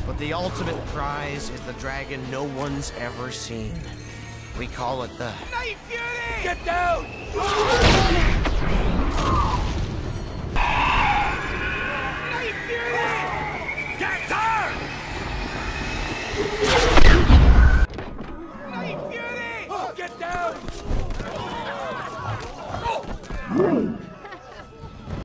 But the ultimate prize is the dragon no one's ever seen. We call it the Night Fury! Get down! Night Fury! Get down! Night Fury! Get down!